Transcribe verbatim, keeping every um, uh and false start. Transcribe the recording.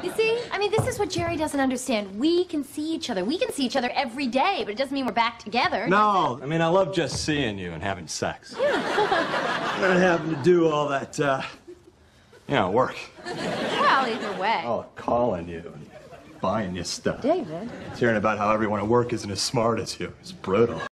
You see? I mean, this is what Jerry doesn't understand. We can see each other. We can see each other every day, but it doesn't mean we're back together. No, I mean, I love just seeing you and having sex. Yeah. Not having to do all that, uh, you know, work. Well, either way. Oh, calling you and buying you stuff. David. It's hearing about how everyone at work isn't as smart as you. It's brutal.